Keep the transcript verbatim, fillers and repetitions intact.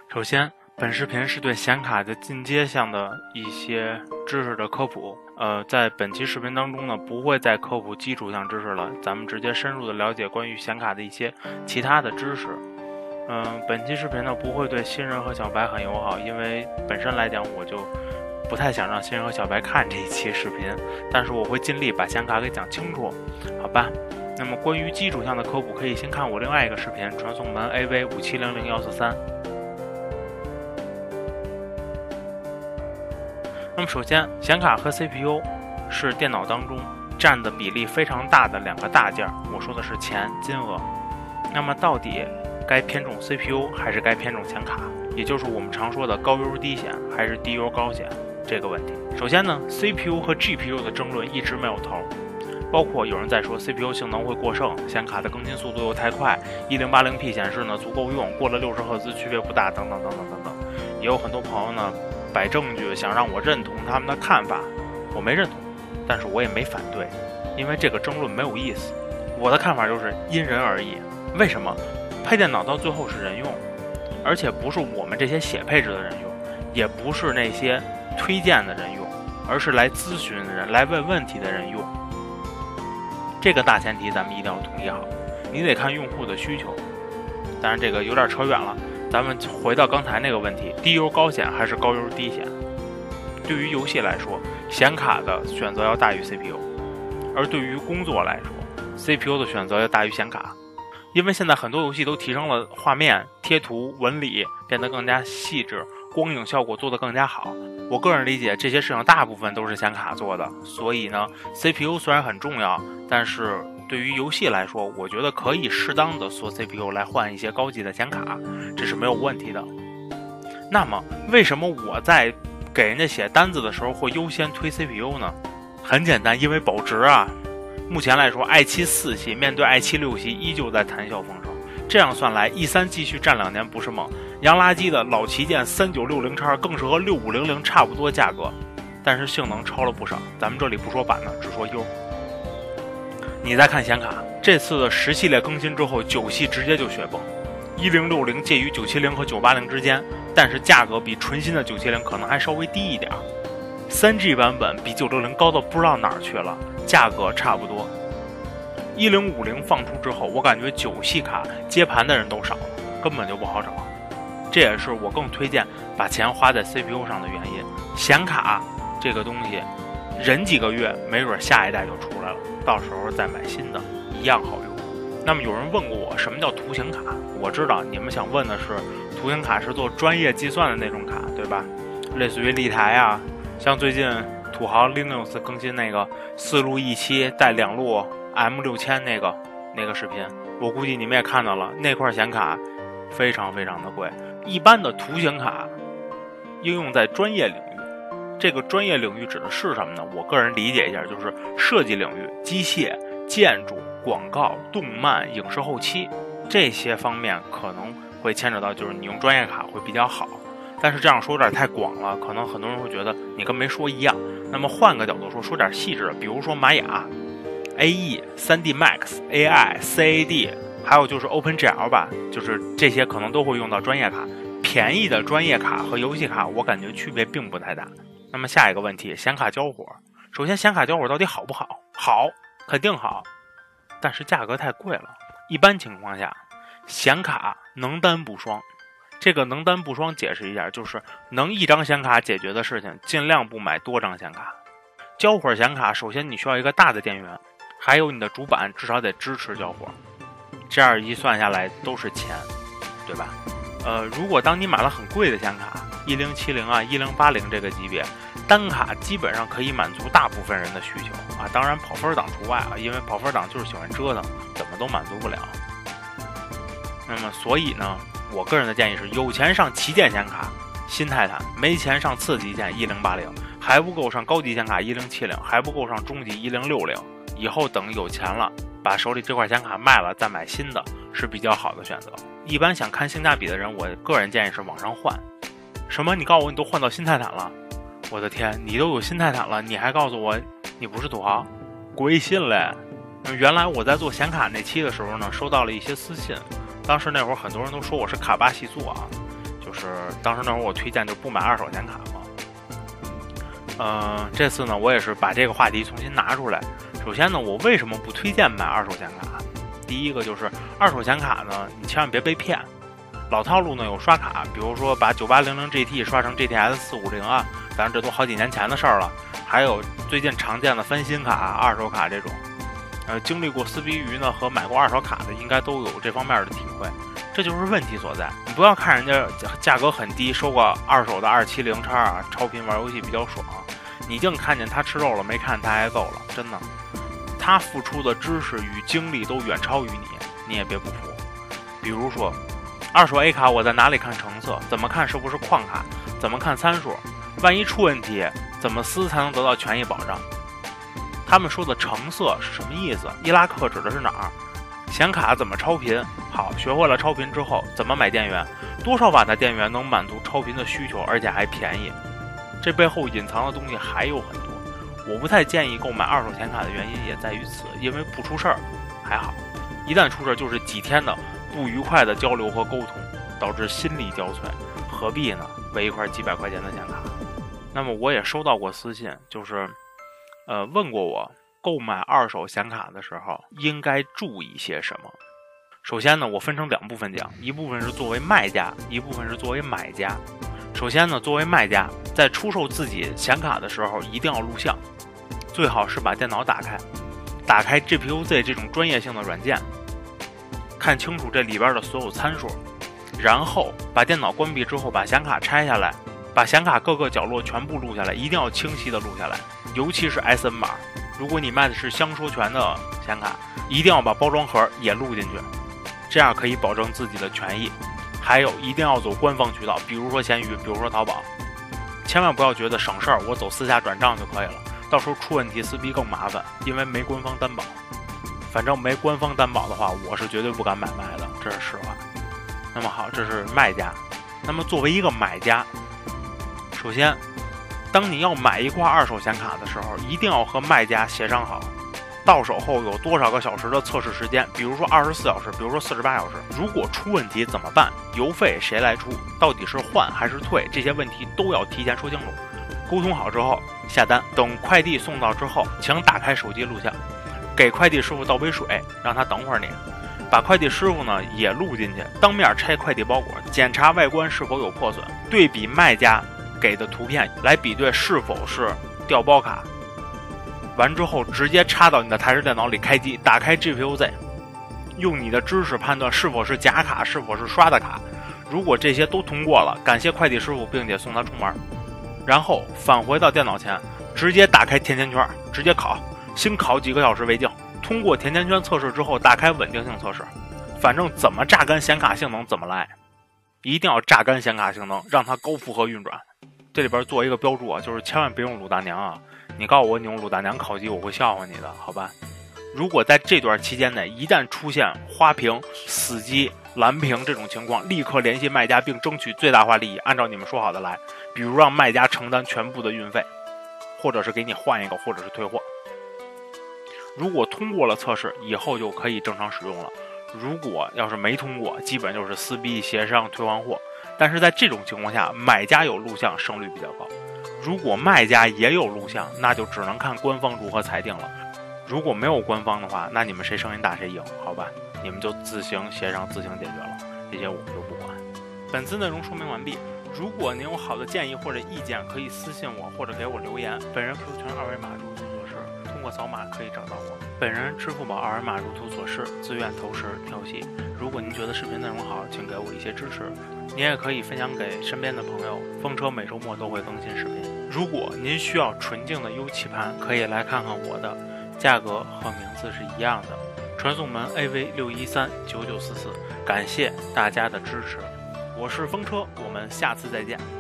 首先，本视频是对显卡的进阶项的一些知识的科普。呃，在本期视频当中呢，不会再科普基础项知识了，咱们直接深入的了解关于显卡的一些其他的知识。嗯、呃，本期视频呢不会对新人和小白很友好，因为本身来讲我就不太想让新人和小白看这一期视频，但是我会尽力把显卡给讲清楚，好吧？那么关于基础项的科普，可以先看我另外一个视频，传送门 A V 五七零零一四三。那么首先，显卡和 C P U 是电脑当中占的比例非常大的两个大件，我说的是钱金额。那么到底该偏重 C P U 还是该偏重显卡，也就是我们常说的高优低显还是低优高显这个问题。首先呢 C P U 和 G P U 的争论一直没有头，包括有人在说 C P U 性能会过剩，显卡的更新速度又太快， 一零八零 P 显示呢足够用，过了六十赫兹区别不大，等等等等等等。也有很多朋友呢摆证据想让我认同他们的看法，我没认同，但是我也没反对，因为这个争论没有意思。我的看法就是因人而异。为什么？配电脑到最后是人用，而且不是我们这些写配置的人用，也不是那些推荐的人用，而是来咨询的人、来问问题的人用。这个大前提咱们一定要统一好，你得看用户的需求。当然这个有点扯远了，咱们回到刚才那个问题，低优高显还是高优低显？对于游戏来说，显卡的选择要大于 C P U， 而对于工作来说 C P U 的选择要大于显卡。因为现在很多游戏都提升了画面、贴图、纹理，变得更加细致，光影效果做得更加好。我个人理解，这些事情大部分都是显卡做的，所以呢 C P U 虽然很重要，但是对于游戏来说，我觉得可以适当的缩 C P U 来换一些高级的显卡，这是没有问题的。那么为什么我在给人家写单子的时候会优先推 C P U 呢？很简单，因为保值啊。目前来说 i 七 四系面对 i 七 六系依旧在谈笑风生，这样算来 E 三 继续战两年不是梦。洋垃圾的老旗舰三九六零叉更是和六五零零差不多价格，但是性能超了不少，咱们这里不说版呢，只说优。你再看显卡，这次的十系列更新之后，九系直接就雪崩，一零六零介于九七零和九八零之间，但是价格比纯新的九七零可能还稍微低一点。三 G 版本比九六零高到不知道哪儿去了，价格差不多。一零五零放出之后，我感觉九系卡接盘的人都少了，根本就不好找。这也是我更推荐把钱花在 C P U 上的原因。显卡这个东西忍几个月，没准下一代就出来了，到时候再买新的一样好用。那么有人问过我什么叫图形卡，我知道你们想问的是图形卡是做专业计算的那种卡，对吧？类似于立台啊，像最近土豪 Linux 更新那个四路 E 七带两路 M 六千那个那个视频，我估计你们也看到了，那块显卡非常非常的贵。一般的图形卡应用在专业领域，这个专业领域指的是什么呢？我个人理解一下，就是设计领域、机械、建筑、广告、动漫、影视后期这些方面可能会牵扯到，就是你用专业卡会比较好。但是这样说有点太广了，可能很多人会觉得你跟没说一样。那么换个角度说，说点细致的，比如说玛雅、A E、三 D Max、A I、C A D， 还有就是 OpenGL 吧，就是这些可能都会用到专业卡。便宜的专业卡和游戏卡，我感觉区别并不太大。那么下一个问题，显卡交火。首先，显卡交火到底好不好？好，肯定好，但是价格太贵了。一般情况下，显卡能单不双。这个能单不双解释一下，就是能一张显卡解决的事情，尽量不买多张显卡。交火显卡，首先你需要一个大的电源，还有你的主板至少得支持交火，这样一算下来都是钱，对吧？呃，如果当你买了很贵的显卡，一零七零啊、一零八零这个级别，单卡基本上可以满足大部分人的需求啊，当然跑分党除外啊，因为跑分党就是喜欢折腾，怎么都满足不了。那么所以呢，我个人的建议是，有钱上旗舰显卡新泰坦，没钱上次旗舰一零八零，还不够上高级显卡一零七零，还不够上中级一零六零。以后等有钱了，把手里这块显卡卖了再买新的是比较好的选择。一般想看性价比的人，我个人建议是往上换。什么？你告诉我你都换到新泰坦了？我的天，你都有新泰坦了，你还告诉我你不是土豪？归信嘞！原来我在做显卡那期的时候呢，收到了一些私信。当时那会儿很多人都说我是卡巴系座啊，就就是当时那会儿我推荐就不买二手显卡嘛。呃，这次呢，我也是把这个话题重新拿出来。首先呢，我为什么不推荐买二手显卡？第一个就是二手显卡呢，你千万别被骗。老套路呢有刷卡，比如说把九八零零 G T 刷成 G T S 四五零啊，当然这都好几年前的事儿了。还有最近常见的翻新卡、二手卡这种，呃，经历过撕逼鱼呢和买过二手卡的，应该都有这方面的体会。这就是问题所在。你不要看人家价格很低，收个二手的二七零叉啊，超频玩游戏比较爽，你净看见他吃肉了，没看他挨揍了，真的。他付出的知识与精力都远超于你，你也别不服。比如说，二手 A 卡我在哪里看成色？怎么看是不是矿卡？怎么看参数？万一出问题，怎么撕才能得到权益保障？他们说的成色是什么意思？伊拉克指的是哪儿？显卡怎么超频？好，学会了超频之后，怎么买电源？多少瓦的电源能满足超频的需求，而且还便宜？这背后隐藏的东西还有很多。我不太建议购买二手显卡的原因也在于此，因为不出事儿还好，一旦出事儿就是几天的不愉快的交流和沟通，导致心力交瘁，何必呢？为一块几百块钱的显卡。那么我也收到过私信，就是呃问过我购买二手显卡的时候应该注意些什么。首先呢，我分成两部分讲，一部分是作为卖家，一部分是作为买家。首先呢，作为卖家，在出售自己显卡的时候一定要录像，最好是把电脑打开，打开 G P U Z 这种专业性的软件，看清楚这里边的所有参数，然后把电脑关闭之后，把显卡拆下来，把显卡各个角落全部录下来，一定要清晰的录下来，尤其是 S N 码。如果你卖的是香说全的显卡，一定要把包装盒也录进去，这样可以保证自己的权益。还有一定要走官方渠道，比如说闲鱼，比如说淘宝，千万不要觉得省事儿，我走私下转账就可以了，到时候出问题撕逼更麻烦，因为没官方担保。反正没官方担保的话，我是绝对不敢买卖的，这是实话。那么好，这是卖家。那么作为一个买家，首先当你要买一块二手显卡的时候，一定要和卖家协商好到手后有多少个小时的测试时间，比如说二十四小时，比如说四十八小时。如果出问题怎么办？邮费谁来出？到底是换还是退？这些问题都要提前说清楚。沟通好之后下单，等快递送到之后，请打开手机录像，给快递师傅倒杯水，让他等会儿你。把快递师傅呢也录进去，当面拆快递包裹，检查外观是否有破损，对比卖家给的图片来比对是否是调包卡。完之后直接插到你的台式电脑里开机，打开 G P U Z， 用你的知识判断是否是假卡，是否是刷的卡。如果这些都通过了，感谢快递师傅，并且送他出门。然后返回到电脑前，直接打开甜甜圈，直接烤，先烤几个小时为敬。通过甜甜圈测试之后，打开稳定性测试。反正怎么榨干显卡性能怎么来，一定要榨干显卡性能，让它高负荷运转。这里边做一个标注啊，就是千万别用鲁大娘啊！你告诉我你用鲁大娘烤机，我会笑话你的，好吧？如果在这段期间内一旦出现花屏、死机、蓝屏这种情况，立刻联系卖家并争取最大化利益，按照你们说好的来，比如让卖家承担全部的运费，或者是给你换一个，或者是退货。如果通过了测试，以后就可以正常使用了。如果要是没通过，基本就是撕逼、协商、退换货。但是在这种情况下，买家有录像胜率比较高。如果卖家也有录像，那就只能看官方如何裁定了。如果没有官方的话，那你们谁声音大谁赢，好吧？你们就自行协商、自行解决了，这些我们就不管。本次内容说明完毕。如果您有好的建议或者意见，可以私信我或者给我留言。本人 Q Q 群二维码入图所示，通过扫码可以找到我。本人支付宝二维码入图所示，自愿投食调戏。如果您觉得视频内容好，请给我一些支持。您也可以分享给身边的朋友。风车每周末都会更新视频。如果您需要纯净的 U 棋盘，可以来看看我的，价格和名字是一样的。传送门 A V 六一三九九四四，感谢大家的支持。我是风车，我们下次再见。